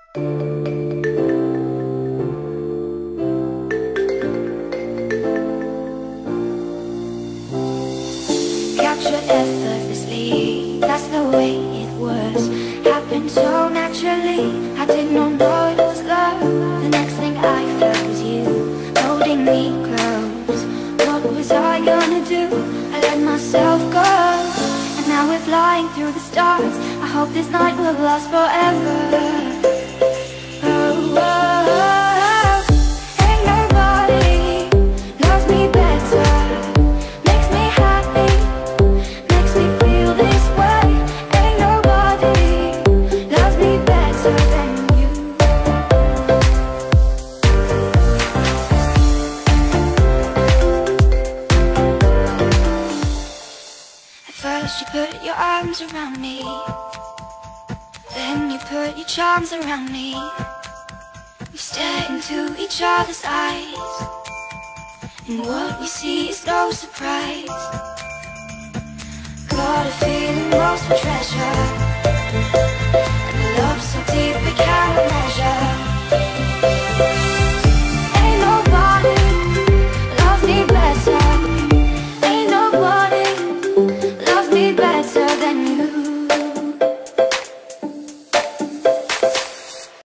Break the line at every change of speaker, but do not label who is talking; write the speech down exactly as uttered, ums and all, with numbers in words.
Captured effortlessly, that's the way it was. Happened so naturally, I did not know it was love. The next thing I felt was you, holding me close. What was I gonna do? I let myself go, and now we're flying through the stars. I hope this night will last forever. Oh, oh, oh. Ain't nobody loves me better, makes me happy, makes me feel this way. Ain't nobody loves me better than you. At first you put your arms around me, then you put your charms around me. We stare into each other's eyes, and what we see is no surprise. Got a feeling lost for treasure,